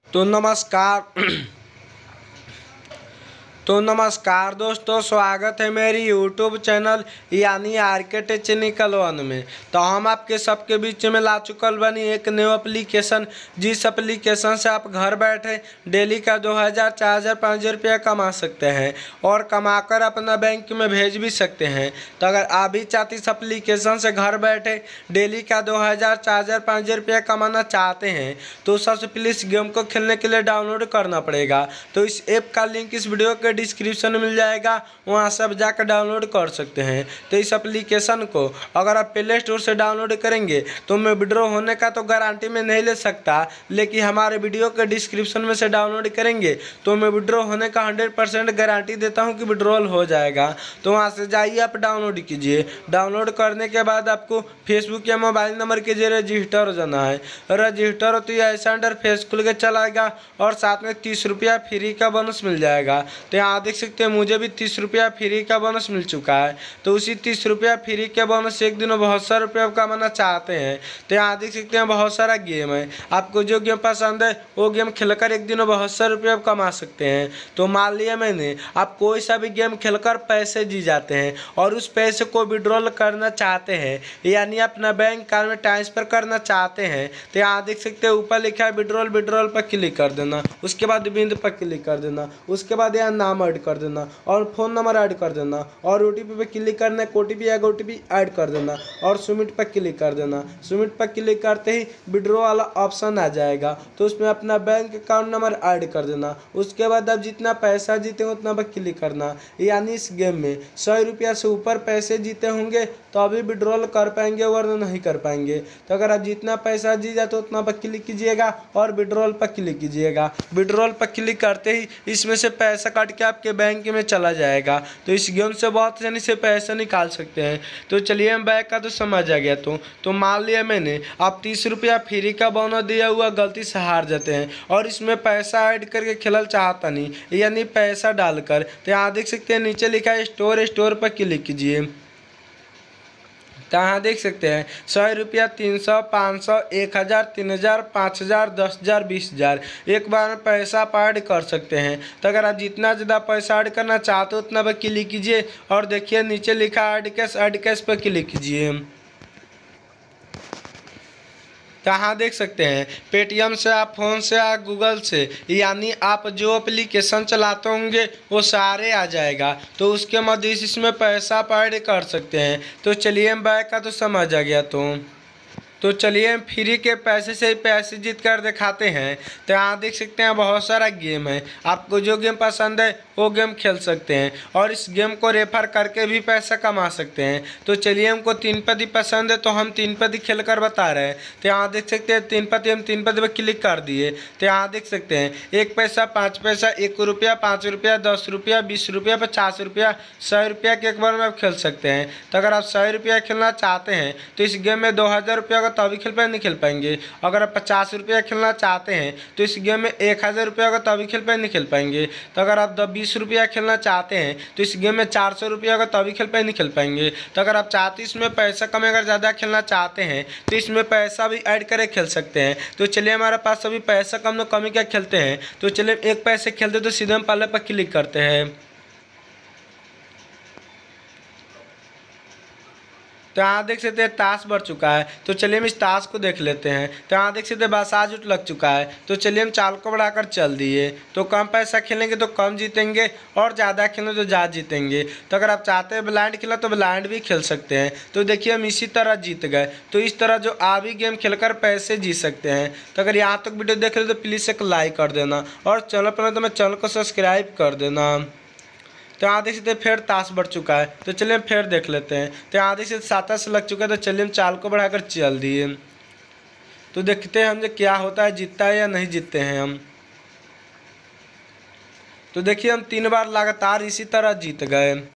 तो नमस्कार दोस्तों, स्वागत है मेरी यूट्यूब चैनल यानी RK टेक्निकल वन में। तो हम आपके सबके बीच में ला चुकल बनी एक न्यू एप्लीकेशन, जिस एप्लीकेशन से आप घर बैठे डेली का 2000, 4000, 5000 रुपया कमा सकते हैं और कमाकर अपना बैंक में भेज भी सकते हैं। तो अगर आप भी चाहते इस एप्लीकेशन से घर बैठे डेली का 2000, 4000, 5000 रुपया कमाना चाहते हैं तो सबसे पहले इस गेम को खेलने के लिए डाउनलोड करना पड़ेगा। तो इस ऐप का लिंक इस वीडियो के डिस्क्रिप्शन में मिल जाएगा, वहां से आप जाकर डाउनलोड कर सकते हैं। तो इस एप्लीकेशन को अगर आप प्ले स्टोर से डाउनलोड करेंगे तो मैं विड्रॉ होने का तो गारंटी में नहीं ले सकता, लेकिन हमारे वीडियो के डिस्क्रिप्शन में से डाउनलोड करेंगे तो मैं विड्रॉ होने का 100% गारंटी देता हूं कि विड्रॉल हो जाएगा। तो वहां से जाइए, आप डाउनलोड कीजिए। डाउनलोड करने के बाद आपको फेसबुक या मोबाइल नंबर के जरिए रजिस्टर हो जाना है। रजिस्टर होते ही ऐसा इंटरफेस खुल के चलाएगा और साथ में 30 रुपया फ्री का बोनस मिल जाएगा। तो यहाँ देख सकते हैं मुझे भी 30 रुपया फ्री का बोनस मिल चुका है। तो उसी 30 रुपया फ्री के बोनस एक दिन में बहुत सारे रुपया कमाना चाहते हैं तो यहाँ देख सकते हैं बहुत सारा गेम है। आपको जो गेम पसंद है वो गेम खेलकर एक दिन में बहुत सारे रुपया कमा सकते हैं। तो मान लिया मैंने, आप कोई सा भी गेम खेलकर पैसे जी जाते हैं और उस पैसे को विड्रॉल करना चाहते हैं यानी अपना बैंक अकाउंट में ट्रांसफर करना चाहते हैं तो यहाँ देख सकते हैं ऊपर लिखा है विड्रॉल। विड्रॉल पर क्लिक कर देना, उसके बाद बिंद पर क्लिक कर देना, उसके बाद यहाँ नाम ऐड कर देना और फ़ोन नंबर ऐड कर देना और OTP पे क्लिक करना है। OTP आएगा, OTP ऐड कर देना और सबमिट पर क्लिक कर देना। सबमिट पर क्लिक करते ही विड्रॉ वाला ऑप्शन आ जाएगा, तो उसमें अपना बैंक अकाउंट नंबर ऐड कर देना। उसके बाद आप जितना पैसा जीते उतना पर क्लिक करना। यानी इस गेम में 100 रुपया से ऊपर पैसे जीते होंगे तो अभी विड्रॉल कर पाएंगे वरना नहीं कर पाएंगे। तो अगर आप जितना पैसा जी जाते उतना पर क्लिक कीजिएगा और विड्रॉल पर क्लिक कीजिएगा। विड्रॉल पर क्लिक करते ही इसमें से पैसा काट के आपके बैंक में चला जाएगा। तो इस गेम से बहुत आसानी से पैसा निकाल सकते हैं। तो चलिए, हम बैंक का तो समझ आ गया। तो मान लिया मैंने, आप 30 रुपया फ्री का बोनस दिया हुआ गलती से हार जाते हैं और इसमें पैसा ऐड करके खेलना चाहता नहीं यानी पैसा डालकर, तो यहाँ देख सकते हैं नीचे लिखा है स्टोर पर क्लिक कीजिए। तो यहाँ देख सकते हैं 100 रुपया, 300, 500, 1000, 3000, 5000, 10,000, 20,000 एक बार में पैसा आप ऐड कर सकते हैं। तो अगर आप जितना ज़्यादा पैसा ऐड करना चाहते हो उतना पर क्लिक कीजिए और देखिए नीचे लिखा है ऐड कैश पर क्लिक कीजिए। तो यहाँ देख सकते हैं पेटीएम से, आप फ़ोन से, आप गूगल से, यानी आप जो एप्लीकेशन चलाते होंगे वो सारे आ जाएगा। तो उसके मध्य इसमें पैसा आप ऐड कर सकते हैं। तो चलिए, हम बैंक का तो समझ आ गया। तो चलिए, हम फ्री के पैसे से पैसे जीत कर दिखाते हैं। तो यहाँ देख सकते हैं बहुत सारा गेम है, आपको जो गेम पसंद है वो गेम खेल सकते हैं और इस गेम को रेफर करके भी पैसा कमा सकते हैं। तो चलिए, हमको 3 पत्ती पसंद है तो हम 3 पत्ती खेल कर बता रहे हैं। तो यहाँ देख सकते हैं 3 पत्ती, हम 3 पत्ती पर क्लिक कर दिए। तो यहाँ देख सकते हैं 1 पैसा, 5 पैसा, 1 रुपया, 5 रुपया, 10 रुपया, 20 रुपया, 50 रुपया, 100 रुपया के एक बार में आप खेल सकते हैं। तो अगर आप 100 रुपया खेलना चाहते हैं तो इस गेम में 2000 रुपया तभी खेल पाएंगे, नहीं खेल पाएंगे। अगर आप 50 रुपया खेलना चाहते हैं तो इस गेम में 1000 रुपया का तभी खेल पाएंगे, नहीं खेल पाएंगे। तो अगर आप 20 रुपया खेलना चाहते हैं तो इस गेम में 400 रुपया का तभी खेल पाएंगे, नहीं खेल पाएंगे। तो अगर आप चाहते इसमें पैसा कम, अगर ज़्यादा खेलना चाहते हैं तो इसमें पैसा भी ऐड करके खेल सकते हैं। तो चलिए, हमारे पास अभी पैसा कम ही क्या खेलते हैं। तो चलिए, 1 पैसे खेलते तो सीधे हम पहले पर क्लिक करते हैं। तो यहाँ देख सकते हैं ताश बढ़ चुका है। तो चलिए, हम इस ताश को देख लेते हैं। तो यहाँ देख सकते हैं बासाज उठ लग चुका है। तो चलिए, हम चाल को बढ़ाकर चल दिए। तो कम पैसा खेलेंगे तो कम जीतेंगे और ज़्यादा खेलेंगे तो ज़्यादा जीतेंगे। तो अगर आप चाहते हैं ब्लाइंड खेला तो ब्लाइंड भी खेल सकते हैं। तो देखिए, हम इसी तरह जीत गए। तो इस तरह जो आप भी गेम खेलकर पैसे जीत सकते हैं। तो अगर यहाँ तक वीडियो देख रहे तो प्लीज़ एक लाइक कर देना और चैनल पर तो मैं चैनल को सब्सक्राइब कर देना। तो यहाँ देख सकते हैं फिर ताश बढ़ चुका है। तो चलिए, हम फिर देख लेते हैं। तो यहाँ देख सकते 7 लग चुका है। तो चलिए, हम चाल को बढ़ाकर चल दिए। तो देखते हैं हम जो क्या होता है, जीतता है या नहीं जीतते हैं हम। तो देखिए, हम 3 बार लगातार इसी तरह जीत गए।